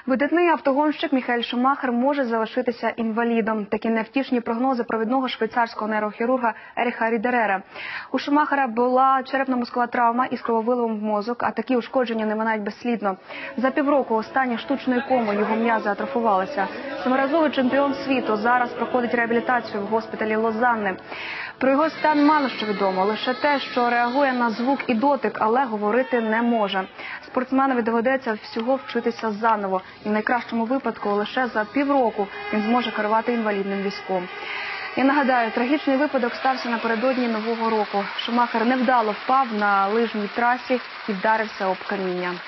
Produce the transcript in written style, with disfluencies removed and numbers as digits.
Видатний автогонщик Міхаель Шумахер може залишитися інвалідом. Такі невтішні прогнози провідного швейцарського нейрохірурга Еріха Рідерера. У Шумахера була черепно-мозкова травма із крововиливом в мозок, а такі ушкодження не минають безслідно. За півроку у стані штучної коми його м'язи атрофувалися. Семиразовий чемпіон світу зараз проходить реабілітацію в госпіталі Лозанни. Про його стан мало що відомо, лише те, що реагує на звук і дотик, але говорити не може. Спортсменові доведеться всього вчитися заново. І в найкращому випадку лише за півроку він зможе керувати інвалідним візком. Я нагадаю, трагічний випадок стався напередодні Нового року. Шумахер невдало впав на лижній трасі і вдарився об каміння.